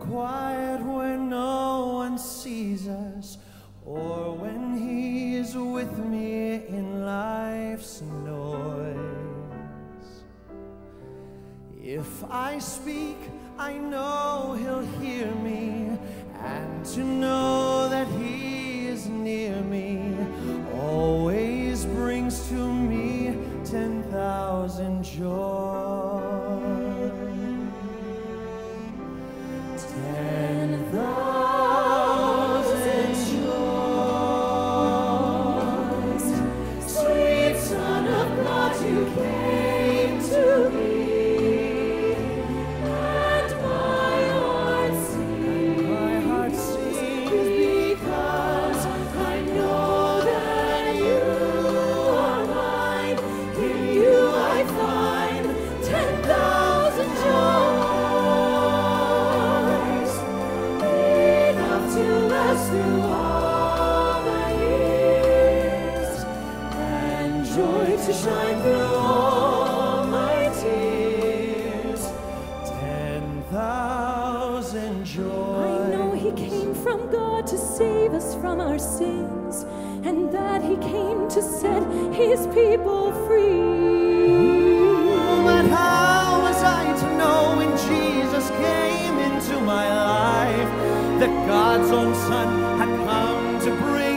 quiet when no one sees us, or when he is with me in life's noise. If I speak, I know he'll hear me, and to know that he is near me always brings to me 10,000 joys. 10,000 joys. Sweet Son of God, you came to me. Through all the years, and joy to shine through all my tears. 10,000 joys. I know he came from God to save us from our sins, and that he came to set his people free. But how was I to know when Jesus came into my life that God's own Son had come to bring